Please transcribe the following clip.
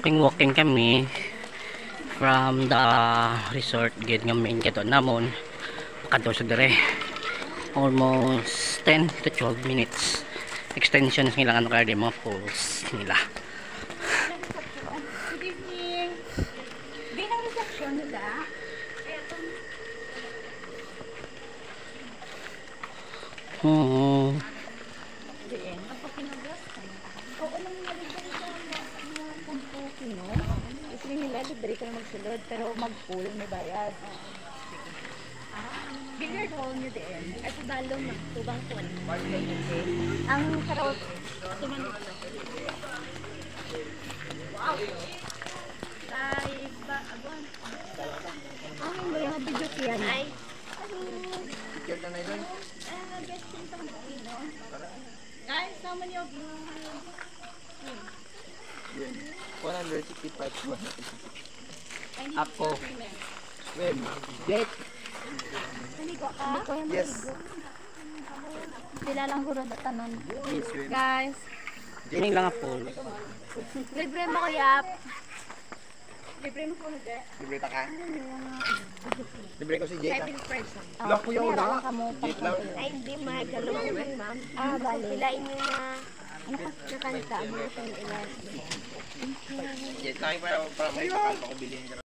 walking kami from the resort gate nga main kato namon kadto sa dire almost 10 to 12 minutes extensions nila ano kaya mga pools nila. Good evening. Bilang reception nila. Libre ka na magsulod pero mag-pool may bayad. Billiard hall nyo din. At sa dalong magtubang po. Ang karot. Wow! Ay, ba? Aguan. Ang mga video kiyan. Ay. Kaya na yun? Best thing sa mga guys, naman yung 165. Ako. Web. Jet. Yes. Sila lang guro na tanon. Yes, web. Guys, Ini lang ang pool. libre mo kuyap. Libre mo po na Libre ta ka? Libre ko si Jet. person. Lock ko yung una. Jet lang. Ay, hindi magalong naman, ma'am. Bali. Hilain mo na nakanta mo itong ilan. Jet lang para may pakal ko bilhin.